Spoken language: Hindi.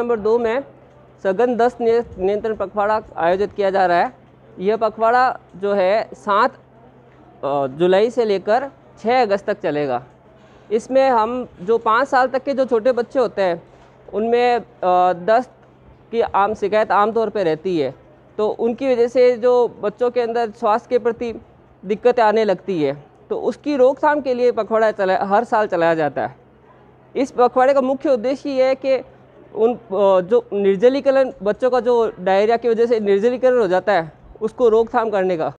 नंबर 2 में सघन दस्त नियंत्रण पखवाड़ा आयोजित किया जा रहा है। यह पखवाड़ा जो है 7 जुलाई से लेकर 6 अगस्त तक चलेगा। इसमें हम जो 5 साल तक के जो छोटे बच्चे होते हैं उनमें दस्त की आम शिकायत आमतौर पे रहती है, तो उनकी वजह से जो बच्चों के अंदर स्वास्थ्य के प्रति दिक्कतें आने लगती है, तो उसकी रोकथाम के लिए पखवाड़ा हर साल चलाया जाता है। इस पखवाड़े का मुख्य उद्देश्य ये है कि उन जो निर्जलीकरण बच्चों का जो डायरिया की वजह से निर्जलीकरण हो जाता है उसको रोकथाम करने का।